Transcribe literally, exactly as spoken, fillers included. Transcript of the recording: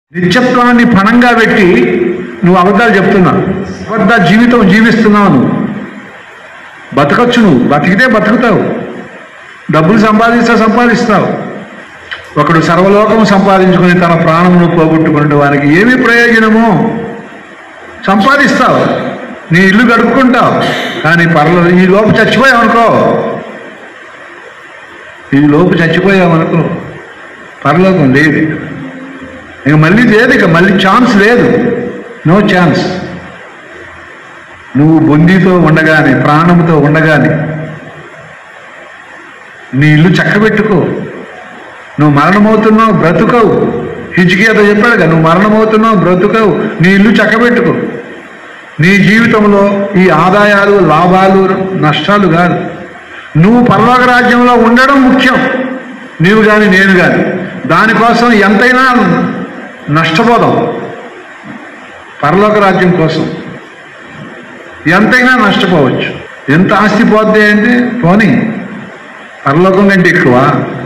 నిత్యత్వాన్ని పణంగా పెట్టి నువ్వు అబద్ధాలు చెప్తున్నావు, అబద్ధ జీవితం జీవిస్తున్నావు. నువ్వు బతకచ్చు, నువ్వు బతికితే బతుకుతావు, డబ్బులు సంపాదిస్తే సంపాదిస్తావు. ఒకడు సర్వలోకం సంపాదించుకుని తన ప్రాణమును పోగొట్టుకునే వారికి ఏమి ప్రయోజనమో? సంపాదిస్తావు, నీ ఇల్లు గడుపుకుంటావు, కానీ పర్ల ఈ లోపు చచ్చిపోయావనుకో ఈ లోపు చచ్చిపోయావనుకో పరలోకం లేదు. ఇక మళ్ళీ లేదు, ఇక మళ్ళీ ఛాన్స్ లేదు, నో ఛాన్స్. నువ్వు బొందితో ఉండగానే, ప్రాణంతో ఉండగానే నీ ఇల్లు చక్కబెట్టుకో. నువ్వు మరణమవుతున్నావు, బ్రతుకవు. హిజ్కియాతో చెప్పాడుగా, నువ్వు మరణమవుతున్నావు, బ్రతుకవు, నీ ఇల్లు చక్కబెట్టుకో. నీ జీవితంలో ఈ ఆదాయాలు, లాభాలు, నష్టాలు కాదు, నువ్వు పరలోక రాజ్యంలో ఉండడం ముఖ్యం. నీవు కానీ నేను కానీ దానికోసం ఎంతైనా నష్టపోదాం. పరలోక రాజ్యం కోసం ఎంతైనా నష్టపోవచ్చు. ఎంత ఆస్తి పోద్ది అంటే పోనీ, పరలోకం కంటే ఎక్కువ